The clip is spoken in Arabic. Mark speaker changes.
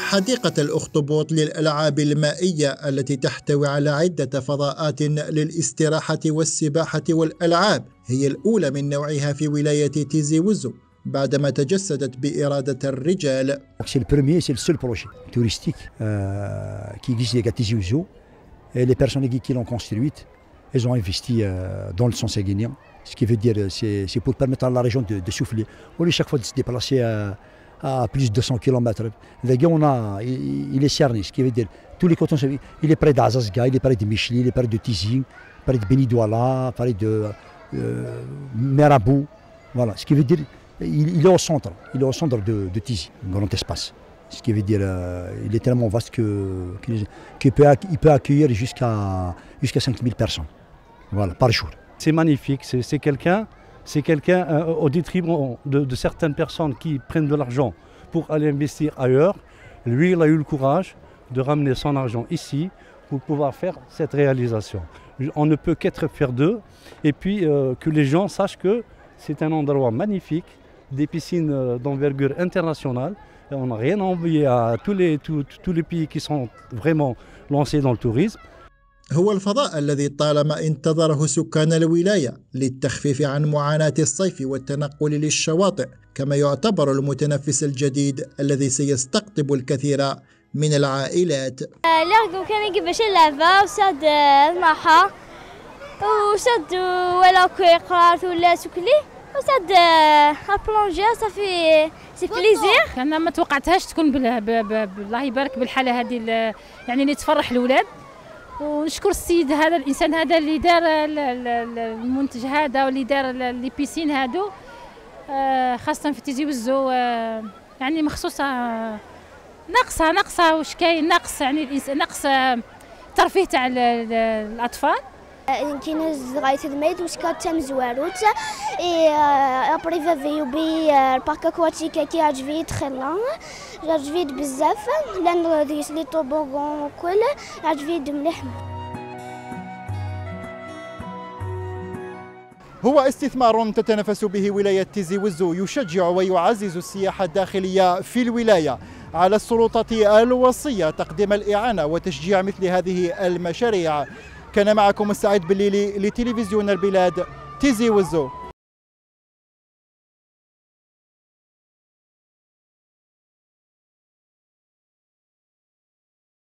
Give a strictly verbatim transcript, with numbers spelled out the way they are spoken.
Speaker 1: حديقة الأخطبوط للألعاب المائية التي تحتوي على عدة فضاءات للاستراحة والسباحة والألعاب هي الأولى من نوعها في ولاية تيزي وزو بعدما تجسدت بإرادة الرجال.
Speaker 2: C'est le premier, c'est le seul projet touristique euh, qui existe à Tizi Ouzou. Et les personnes qui l'ont construite, elles ont investi euh, dans le sens guinéen. Ce qui veut dire, c'est pour permettre à la région de, de souffler. Au lieu chaque fois de se déplacer à, à plus de deux cents kilomètres, le gars, on a, il, il est cerné. Ce qui veut dire, tous les cantons, il est près d'Azazga, il est près de Michli, il est près de Tizi, près de Benidouala, près de euh, Merabou. Voilà. Ce qui veut dire, il, il est au centre, il est au centre de, de Tizi, un grand espace. Ce qui veut dire, euh, il est tellement vaste que qu'il peut, il peut accueillir jusqu'à jusqu'à cinq mille personnes, voilà, par jour.
Speaker 3: C'est magnifique, c'est quelqu'un, c'est quelqu'un euh, au détriment de, de certaines personnes qui prennent de l'argent pour aller investir ailleurs. Lui, il a eu le courage de ramener son argent ici pour pouvoir faire cette réalisation. On ne peut qu'être fiers d'eux et puis euh, que les gens sachent que c'est un endroit magnifique, des piscines d'envergure internationale. Et on n'a rien à envier à tous les, tous, tous les pays qui sont vraiment lancés dans le tourisme.
Speaker 1: هو الفضاء الذي طالما انتظره سكان الولاية للتخفيف عن معاناة الصيف والتنقل للشواطئ، كما يعتبر المتنفس الجديد الذي سيستقطب الكثير من العائلات.
Speaker 4: لا كان يجيب اللعبة وساد الماحة وساد ولا كيقرات ولا سكلي وساد ابلونجي صافي سي بليزير.
Speaker 5: انا ما توقعتهاش تكون بالله يبارك بالحاله هذه، يعني اللي تفرح الاولاد. ونشكر السيد هذا الانسان هذا اللي دار المنتج هذا واللي دار لي بيسين هادو خاصه في تيزي وزو، يعني مخصوصه ناقصه ناقصه واش كاين ناقص، يعني الانسان ناقص ترفيه تاع الاطفال.
Speaker 4: كاين زغايت الميت وسكات تام زواروت اي ابري فافيو بي البارك اكواتيك كي عجبني تخلا عجبني بزاف لان ديس لي طوبوغون وكل عجبني مليح.
Speaker 1: هو استثمار تتنافس به ولاية تيزي وزو يشجع ويعزز السياحة الداخلية في الولاية على السلطة الوصية تقديم الإعانة وتشجيع مثل هذه المشاريع. كان معكم السعيد بالليلي لتلفزيون البلاد، تيزي وزو.